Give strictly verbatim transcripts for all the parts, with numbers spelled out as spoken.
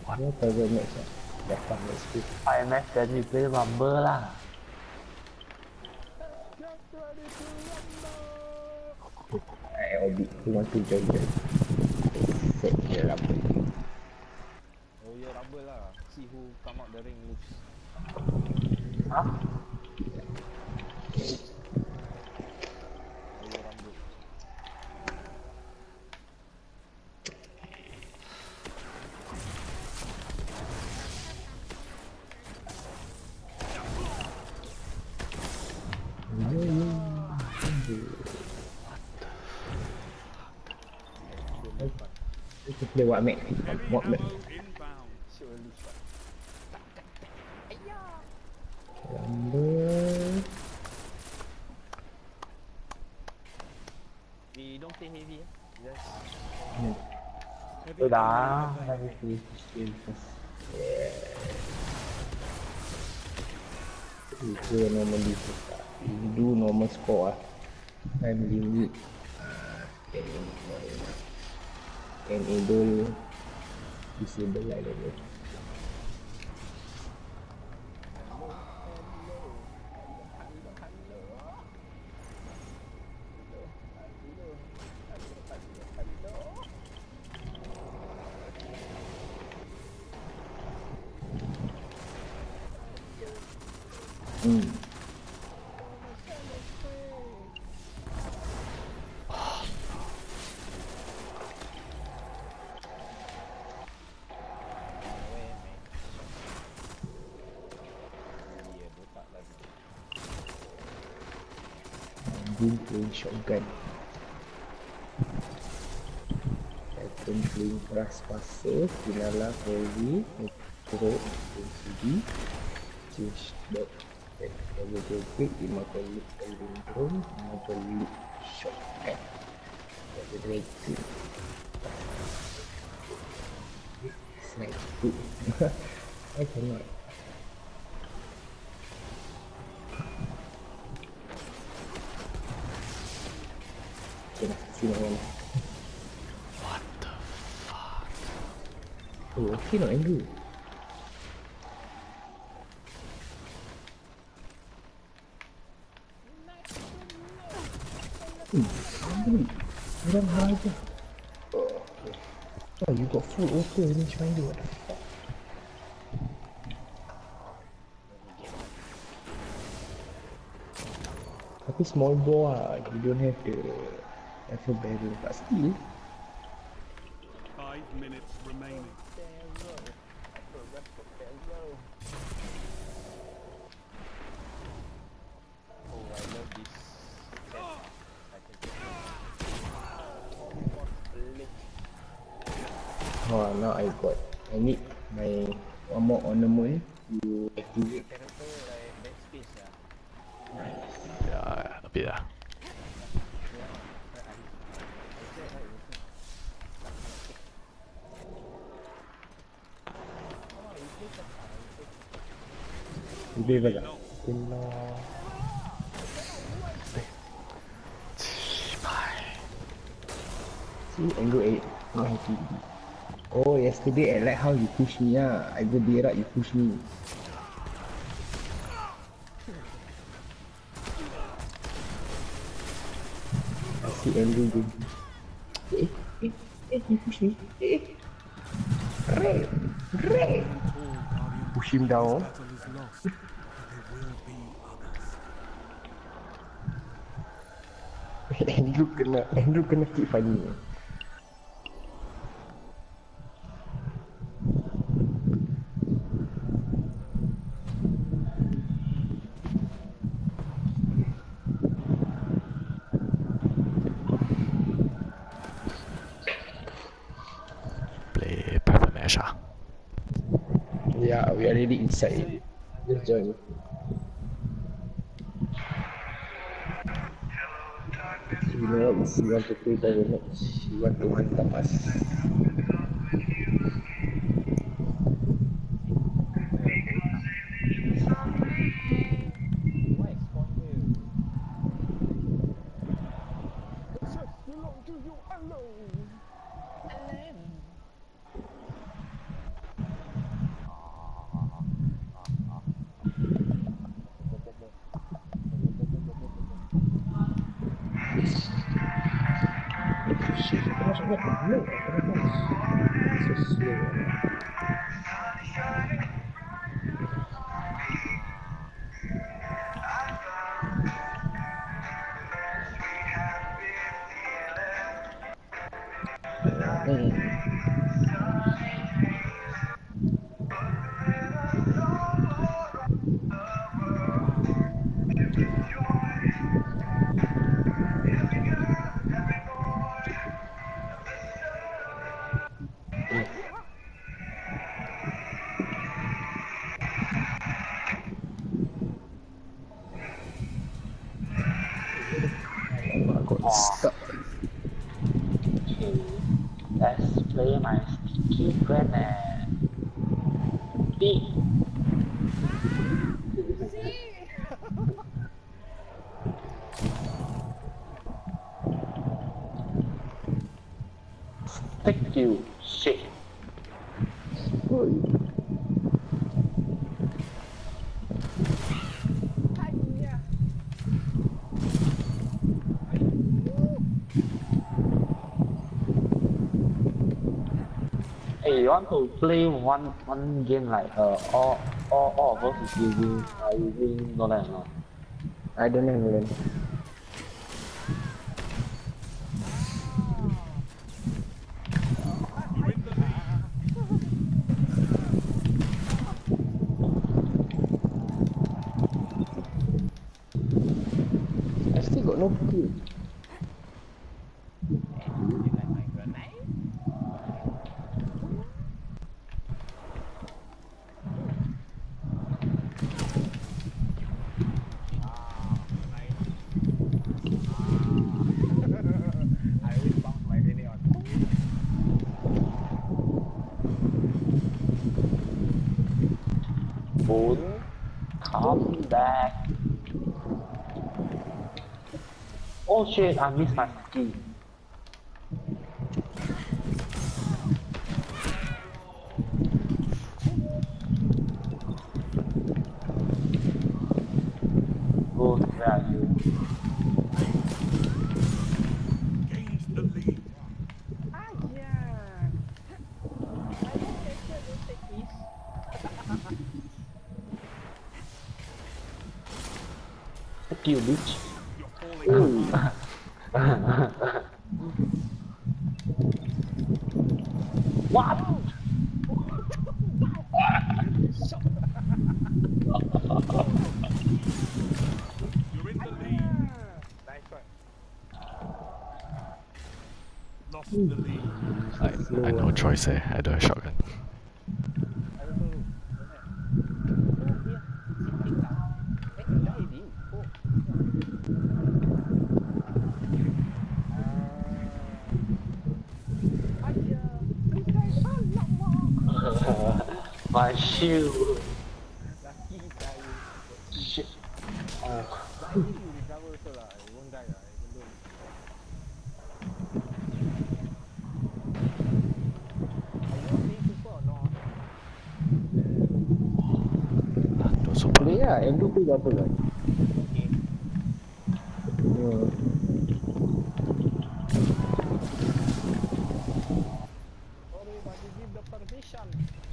Dia private match lah. Dapat match tu. I M F then you play Rumble lah. I orbit. He want to join join. Set the Rumble. Oh yeah, Rumble lah. See who come out the ring lose. Huh? Oh yeah, Rumble. Kita play what match? What match? Surely shot. Rumble. We don't play heavy eh. Just Tôi đá let me see skill first. We play normally first lah. We do normal score ah. Time limit. Enable disable lah dulu. Hmm. Boom playing shotgun. Titan playing brass passer. Finala heavy. Pro playing C D. Change back. Level two quick. lima kali playing drone. lima kali shotgun. Level rating. Sniper. I cannot. Okay lah, sini mana. What the fuck? Oh, okay not Andrew. Hmm, Andrew. Kurang hal aja. Oh, okay. Oh, you got full auto range finder. What the fuck? Tapi small bore lah. You don't have the rifle barrel. But still. Five minutes remaining. oh, I love this set. I can take Oh, now I got. I need my one more ornament to activate. character like backspace lah. Yeah, a bit ah. Lebih bagus. Kena. See, angle eight. Not happy. Oh, yesterday I like how you push me ah. I go berak, you push me. I see Andrew go. Eh, eh, eh, you push me. Eh, Ray, Ray. Push him down. Battle is lost, but there will be others. Andrew kena, Andrew kena keep funny. Play private match ah. Yeah, we are already inside. Just join. You know what? You want to play private match. You want to mantap us. Why spawn here? Success belong to you alone. Alone. What the hell? So slow. Hmm. I got stuck. Okay, let's play my sticky grenade. Big. Thank you, shit. Oi. Hey, you want to play one one game like uh all all all of us is using uh, using Nolan or not? I don't know, man. You're in the lead. I still got no kill. You like my grenade? I always bounce my grenade on. Boon, come back. Oh shit, I missed my ski. Boon, where are you? Gains the lead. Ah, yeah. I don't take it, don't take this. Fuck you, bitch. You're falling. What? You're in the lead. Nice one. Lost the lead. I, I no choice eh, I don't have shotgun. I don't know. Oh, yeah. Sitting down. Eh, dah ini. Oh. Ah. Ayah. Pekai alamak. My shield. Lucky saya. Shit. Oh. But I think you recover also lah. You won't die lah. Even though. Are you playing super or not? Ah, no super. Boleh lah, M two tu apa kan? Okay. Punya Sorry, but you give the permission.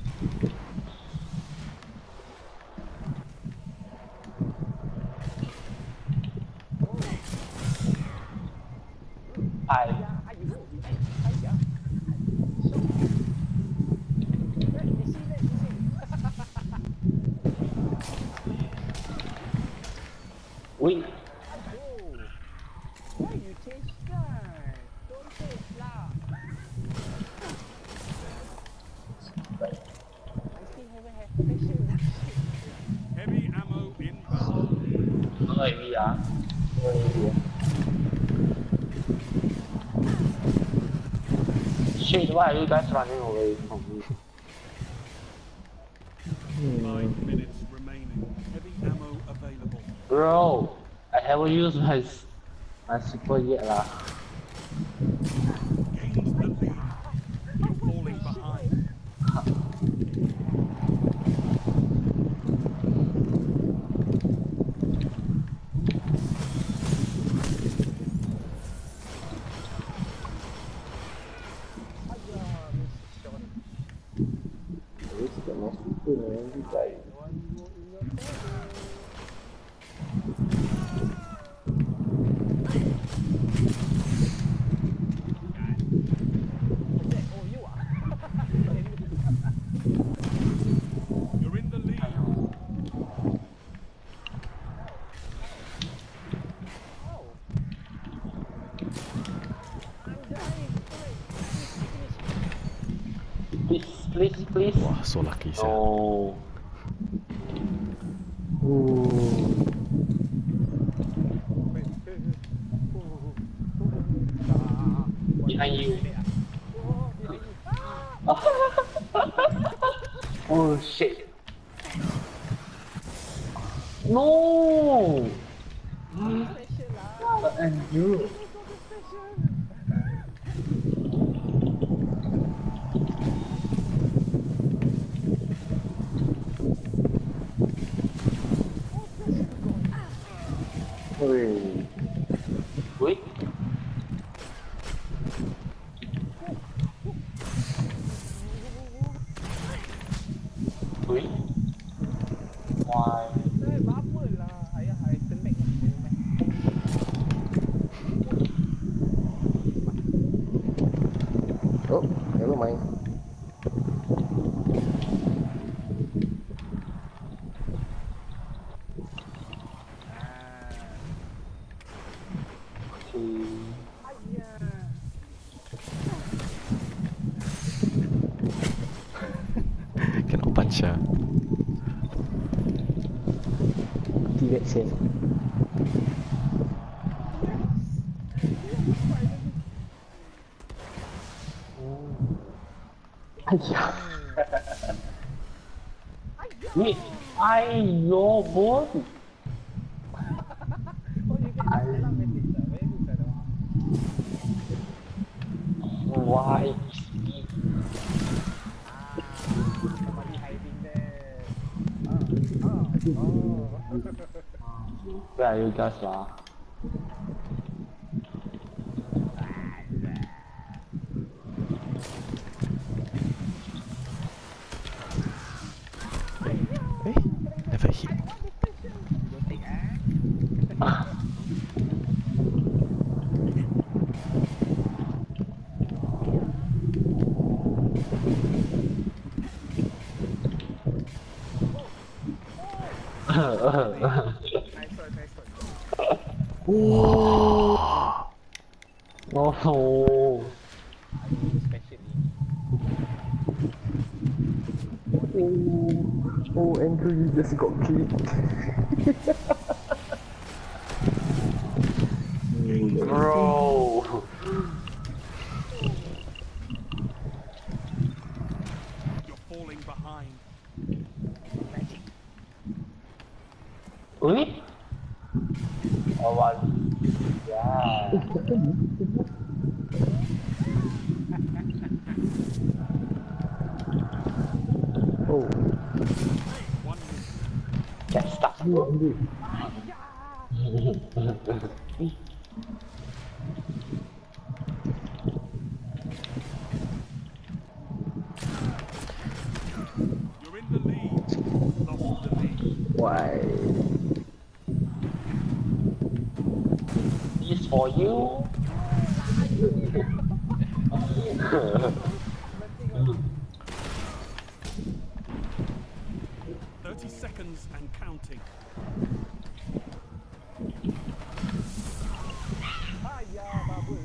I. Ayah, ayuh. Ayah. So. Eh, you see that? You see? Wait. Aduh. Why you change that? Don't change lah. I still haven't had special. Heavy ammo inbound. Oh, yeah. Shit, why are you guys running away from me? Five minutes remaining. Heavy ammo available. Bro, I haven't used my s- my super yet lah. Gains the lead. You're falling behind. Sikit masuk pun nanti baik. Oh, you ah. You're in the lead. Oh. I'm dying. Please, please, please. Wah, so lucky sia. No. Behind you. Oh shit. No. And you. Wait. Wait. Wait. Why? Eh, apa lah. Ayah, I turn back lah. Turn back. Oh, never mind. Cannot punch ah. T-Rex eh. Ayah. Wait. Ayo, boy. Oh, you can dalam message lah. Very good lah. Why? Somebody hiding there. Ah, ah, oh. Where are you guys lah? Eh, never hit. Don't take ah. Nice one, nice one. Oh. Especially. Oh, oh, Andrew, you just got clipped. Bro. You're falling behind. Magic. Wait. Oh, what? Yeah. Oh, One minute. Get stuck. Andrew. You're in the lead. Lost the lead. Why? This for you. Thirty seconds and counting. Ah, yeah, babu.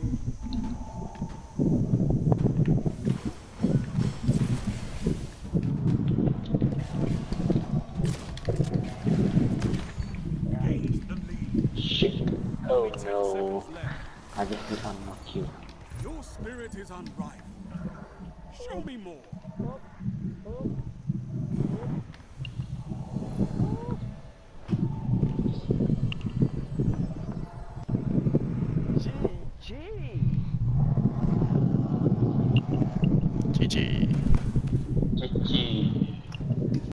Gains the lead. Shit. Oh Ten no. seconds left. I just did not knock you. Your spirit is unrivaled. Show me more.